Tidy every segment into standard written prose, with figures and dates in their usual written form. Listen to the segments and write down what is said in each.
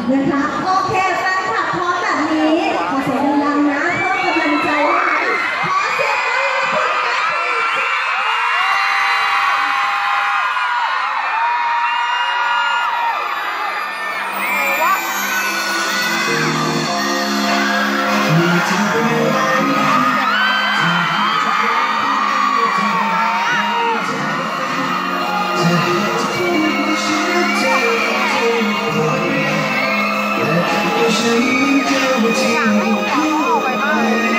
นะคะโอเคแฟนคลับพร้อมแบบนี้ขอเสียงดังๆนะเพื่อกำลังใจให้ขอเสียงให้ผลงานเพลงจ้าอยากให้หัวเขาออกไปบ้าง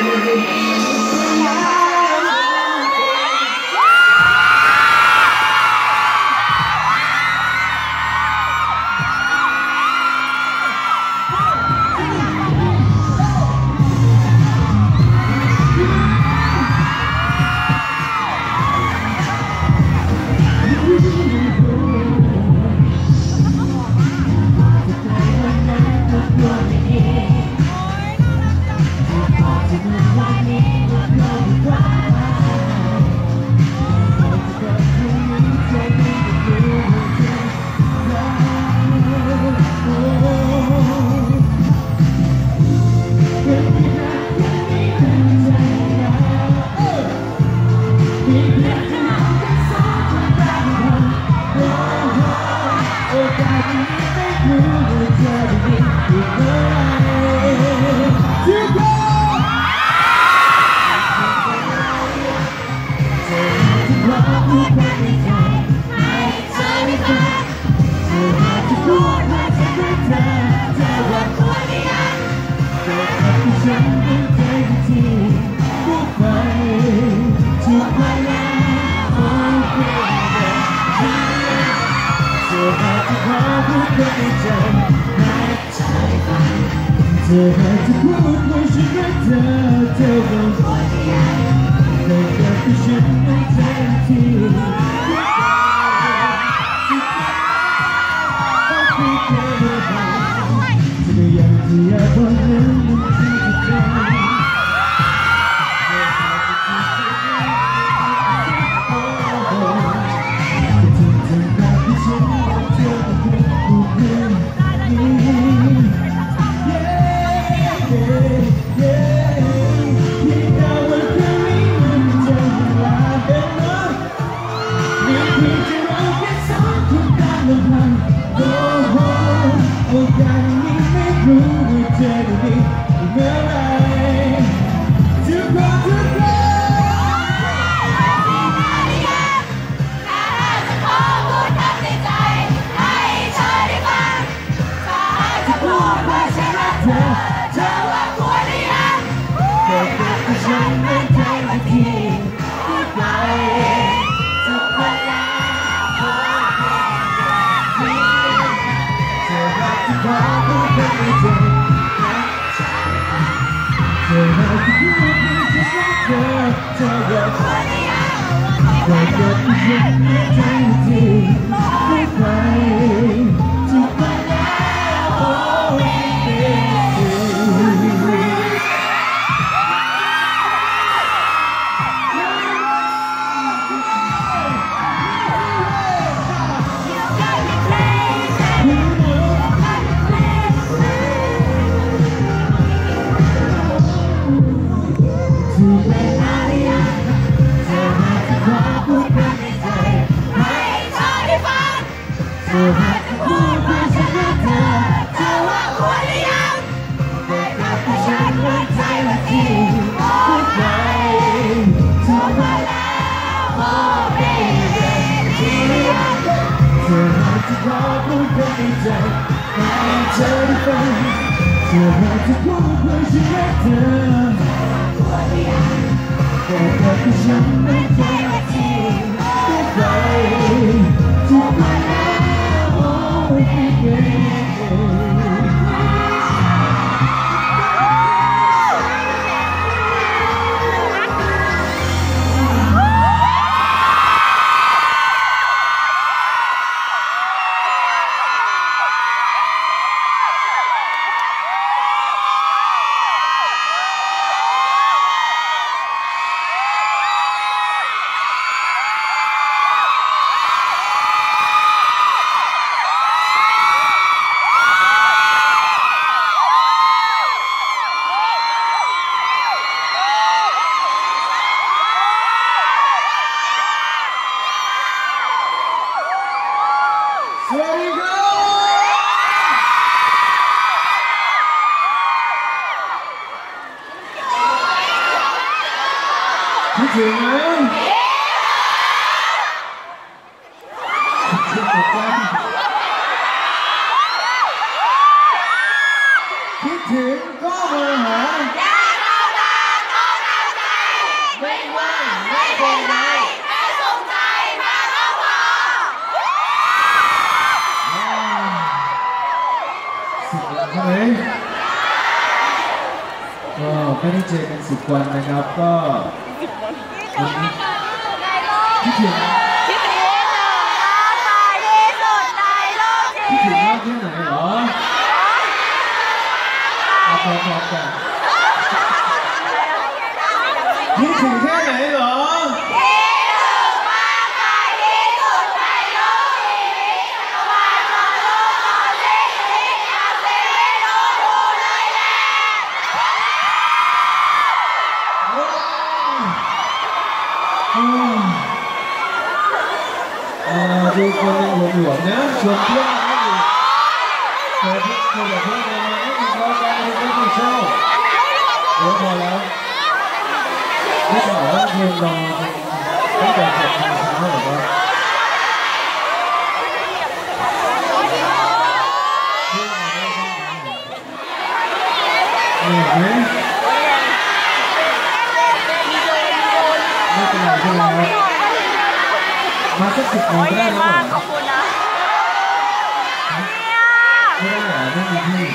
เธออาจจะพูดว่าฉันรักเธอเธอบอกว่าแต่กับที่ฉันไม่แทนที่ต้องคุยกันเธออยากที่อยากบอกนั้นมันที่จะใจถึงก็มาหาไม่ว่างไม่เป็นไรไม่สนใจมาก็พอสุดแล้วใช่ไหมก็ไม่ได้เจอกัน10 วันนะครับก็วันนี้คิดถึงคิดถึงมากแค่ไหนเหรอเอาพอๆกันคิดถึงแค่ไหนเหรอดูคนยังหลวมๆนะชวนเพื่อนมาอีกชวนเพื่อนมาอีกเราการเรียนไม่เช่าเดี๋ยวพอแล้วไม่บอกว่าเพื่อนรอตั้งแต่7 โมงเช้าหรือว่าเหนื่อยไหมไม่เป็นไรใช่ไหมมาสัก10 โมงได้แล้วเหรอขอบคุณนะไม่ได้เหรอไม่มีที่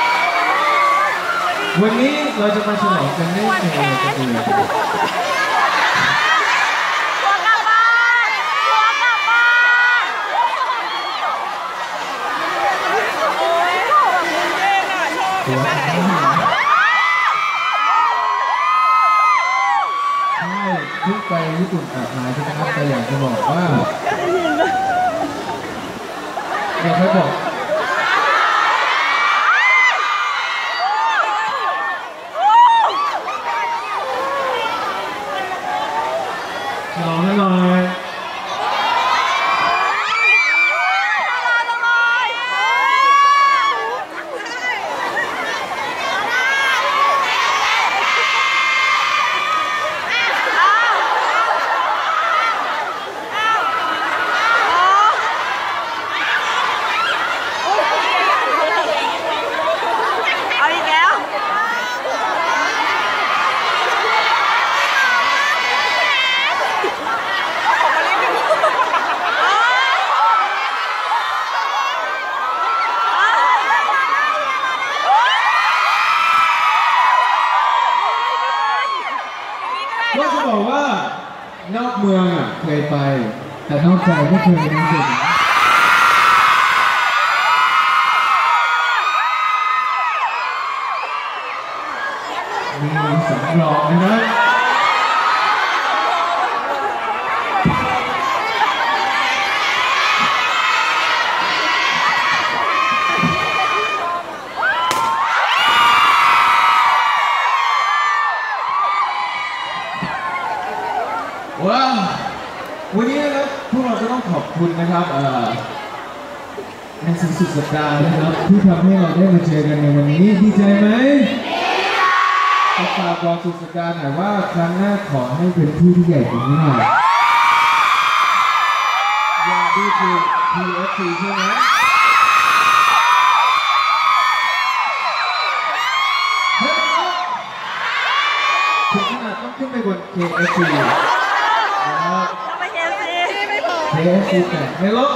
วันนี้เราจะมาฉลองกันได้ยังไงกันดีเพิ่งไปญี่ปุ่นกลับมาใช่ไหมครับแต่อยากจะบอกว่าอยากจะบอกลองให้หน่อยก็จะบอกว่านอกเมืองอ่ะเคยไปแต่นอกใจไม่เคยจริงๆมีสำรองนะว้าววันนี้นะครับพวกเราจะต้องขอบคุณนะครับในสุดสัปดาห์นะครับที่ทำให้เราได้มาเจอกันในวันนี้ดีใจไหมฝากบอกสุดสัปดาห์หน่อยว่าครั้งหน้าขอให้เป็นที่ที่ใหญ่กว่านี้หน่อยอย่าดูถูก TFC ใช่ไหมถึงขนาดต้องขึ้นไปบน KFC KFC แตกในรถ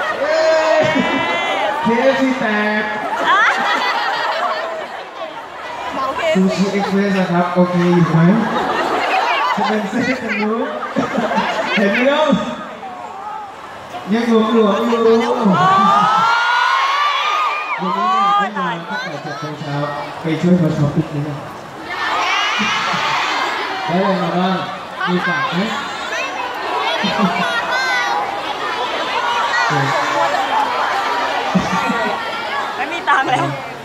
KFC แตกซูชิเอ็กซ์เพรสนะครับโอเคอยู่ไหมจะเป็นเส้นกันนู้นเห็นไหมล่ะยังหลวมอยู่วันนี้เนี่ยได้มาตั้งแต่7 โมงเช้าไปช่วยเขาช็อปปิ้งนี่นะได้อะไรมาบ้างมีฝากไหมไม่มีตังค์แล้ว